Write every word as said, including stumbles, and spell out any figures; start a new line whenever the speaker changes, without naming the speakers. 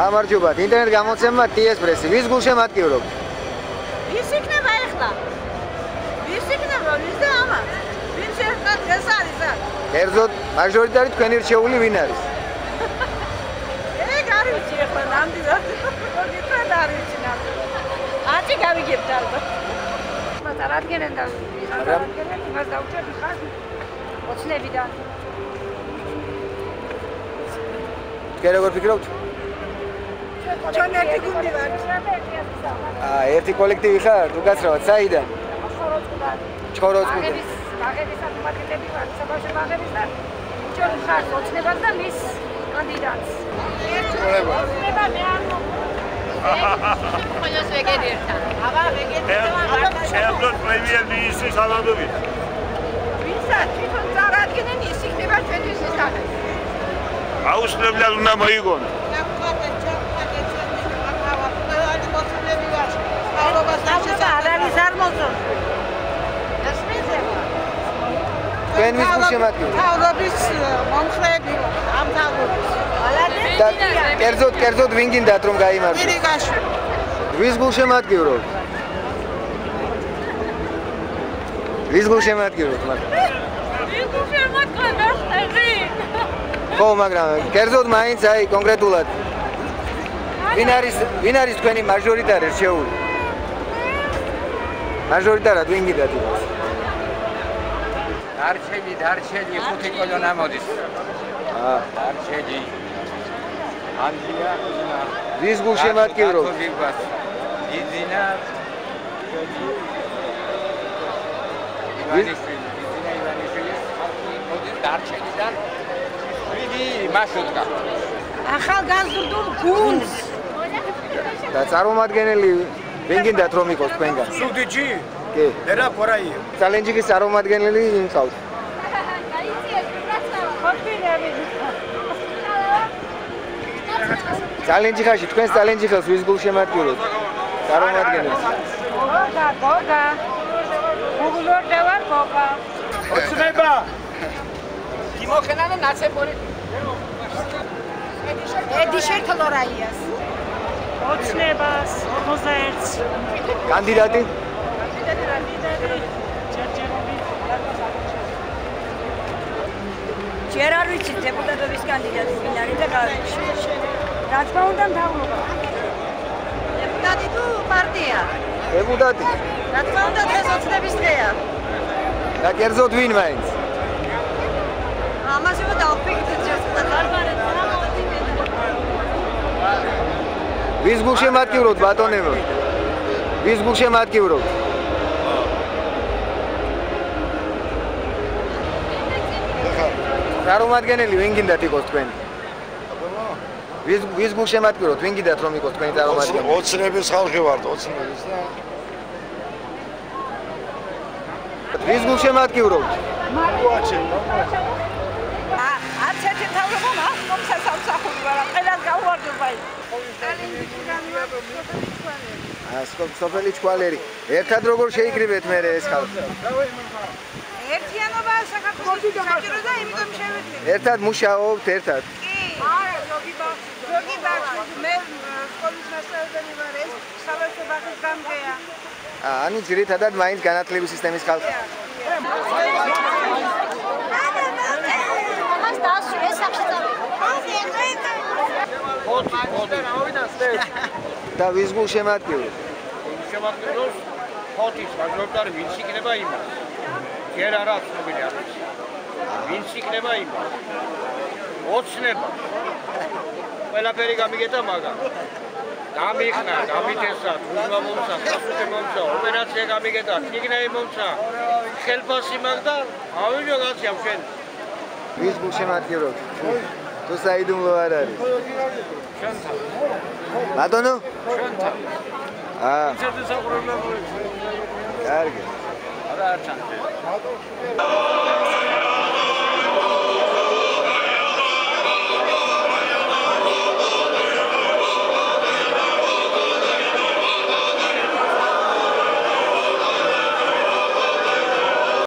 გამარჯობათ. ინტერნეტ გამოცემა ტი ეს პრესი. ვის გულშემატკივრობთ?
ვის იქნება ეხლა? ვის იქნება? ვის და ამას? ვინ შეეხება ეს არის აქ?
კერძოდ მაჟორიტარი თქვენი რჩეული ვინ არის?
ეგ არის ვიცი ეხლა ნამდვილად. მოგიწევთ არის ვიცი ნამდვილად. ათი გავიგებთ ალბათ. მას არ ადგენენ და არ ადგენენ იმას დაუჭერდი ხარ ოცნებიდან.
თქვენ როგორ ფიქრობთ?
ჩვენ ერთი გუნდი ვართ.
აა ერთი კოლექტივი ხარ? თუ გაცრავად საიდან?
ხოროძგან.
ჩხოროძგან.
მაგების აკმაყოფილები ვართ საბავშვო მაგების და ჩვენ ხარ ოცნებას და მის კანდიდატს. ოცნება მე არ ყველას ვეგერი ერთა. აბა ვეგერი და
ჩემთვის პრემიერ მინისტრის ალანდობით.
ვისაც თვითონ წარადგენენ ის იქნება ჩვენთვის ისახი.
აუცილებლად უნდა მოიგონო.
თქვენ ვის გულშემატკივრობთ?
თავრობის მომხრეები ამ თავრობის.
და კერძოდ კერძოდ ვინ გინდათ რომ გაიმარჯვოს?
ირიგაშვილი.
ვის გულშემატკივრობთ? ვის გულშემატკივრობთ მაგრამ?
ვის გულშემატკივრობთ?
ხო, მაგრამ კერძოდ მაინც აი კონკრეტულად ვინ არის ვინ არის თქვენი მაჟორიტარი რჩეული? მაჟორიტარად ვინ გინდათ იყოს?
დარჩენი, დარჩენი ხუთი კოლონა მოდის.
აა,
დარჩენი. ანდია,
ვის გულშემატკივრობთ?
იძინა. ივანიშვილი, იძინა ივანიშვილი. მოდის დარჩენიდან. ვიდი მასუტკა.
ახალგაზრდულ გუნდს.
და წარმომადგენელი ვინ გინდათ რომ იყოს თქვენგან?
სუდიჯი?
კი.
ერა ყორაია.
ჩალენჯის წარმომადგენელი ვინ ხავთ? ჩალენჯი ხაში თქვენს ჩალენჯი ხავს ვის გულშემატკივრობთ? წარმომადგენელს.
გოგა, გოგა. გუგლორდა ვარ გოგა.
ოცნება.
იმოხენანა ნაცებური.
ედიშერ თლორაიას. ოცნებას ოცდაერთს.
კანდიდატი?
ჯერ არ ვიცი დეპუტატობის კანდიდატი ვინ არის და რა თქმა უნდა მთავრობა. დეპუტატი თუ პარტია?
დეპუტატი.
რა თქმა უნდა დღეს ოცნების დღეა.
და კერძოდ ვინ მაინც?
ამაზე დავფიქრეთ ჯერ გარბარეთ რა
ვის გულშემატკივრობთ ბატონებო? ვის გულშემატკივრობთ? წარმომადგენელი ვინ გინდათ იყოს თქვენი? ვის ვის გულშემატკივრობთ? ვინ გინდათ რომ იყოს თქვენი წარმომადგენელი?
ოცნების ხალხი ვართ, ოცნების და
ვის გულშემატკივრობთ?
მოაჩენ.
არც ერთი თავრობა მას მომსახურება ვარ, ყველას გავუვარდება ის.
აა, სოფელი ჩქვალერი. ერთად როგორ შეიკრიბეთ მე ეს ხალხი?
ერთიანობა საქართველოს საჭირო და იმიტომ შევეცდით.
ერთად მუშაობთ, ერთად.
კი. არა, ზოგი ბავშვი, ზოგი ბავშვი, მე სკოლის მასწავლებელი ვარ, ეს საბავშვო ბაღის გამგეა.
აა, ანუ ძირითადად მაინც განათლების სისტემის ხალხი.
მას დაასრულე სახში წავიდა.
ხუთი, ხუთი.
და ვის გულშემატკივრობთ?
შემოგვიდგოს ხუთის მაჟორიტარი ვინც იქნება იმას. ჯერ არა ცნობილი არის. ვინც იქნება იმას. ოცნება. ყველაფერი გამიგეთა მაგა. გამიხნა, გამითესა, თუმა მომცა, სასուցე მომცა, ოპერაცია გამიგეთა, იქნები მომცა. ხელფასი მაგ და ავიჯო გაცია შენ.
ვის გულშემატკივრობთ? თუ საიდუმლო არ არის.
ჩვენთან.
ბატონო?
ჩვენთან.
აა.
ისეთი საყურებლები.
კარგი.
არა არ ჩანს.